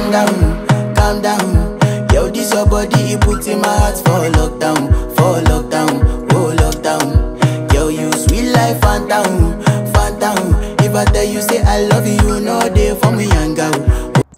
calm down. Yo, this your body, it puts in my heart for lockdown, oh lockdown. Yo, you sweet life, phantom, phantom. If I tell you say I love you, no day for me, young girl,